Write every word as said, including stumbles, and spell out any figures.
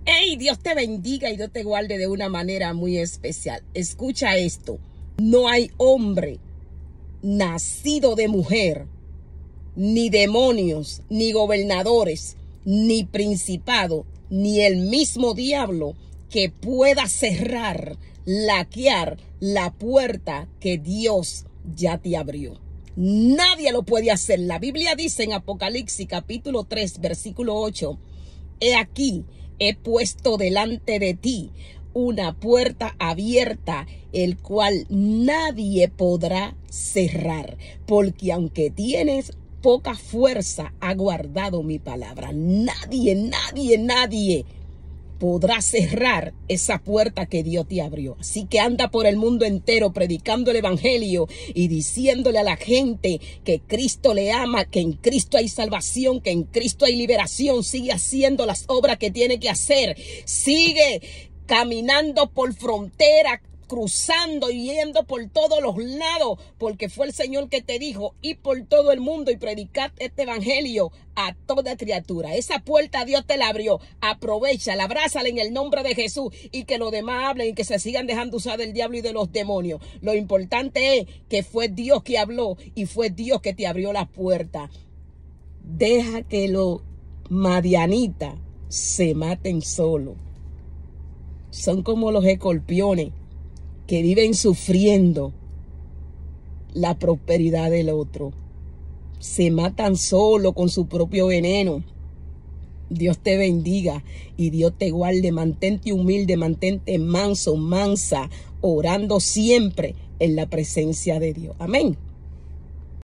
Hey, Dios te bendiga y Dios te guarde de una manera muy especial. Escucha esto. No hay hombre nacido de mujer, ni demonios, ni gobernadores, ni principado, ni el mismo diablo que pueda cerrar, laquear la puerta que Dios ya te abrió. Nadie lo puede hacer. La Biblia dice en Apocalipsis capítulo tres, versículo ocho, he aquí, he puesto delante de ti una puerta abierta, el cual nadie podrá cerrar, porque aunque tienes poca fuerza, ha guardado mi palabra. Nadie, nadie, nadie podrá cerrar esa puerta que Dios te abrió. Así que anda por el mundo entero predicando el evangelio y diciéndole a la gente que Cristo le ama, que en Cristo hay salvación, que en Cristo hay liberación. Sigue haciendo las obras que tiene que hacer. Sigue caminando por frontera, cruzando y yendo por todos los lados, porque fue el Señor que te dijo, y por todo el mundo y predicad este evangelio a toda criatura. Esa puerta Dios te la abrió. Aprovechala, abrázala en el nombre de Jesús y que los demás hablen y que se sigan dejando usar del diablo y de los demonios. Lo importante es que fue Dios que habló y fue Dios que te abrió la puerta. Deja que los madianitas se maten solos. Son como los escorpiones que viven sufriendo la prosperidad del otro. Se matan solo con su propio veneno. Dios te bendiga y Dios te guarde. Mantente humilde, mantente manso, mansa, orando siempre en la presencia de Dios. Amén.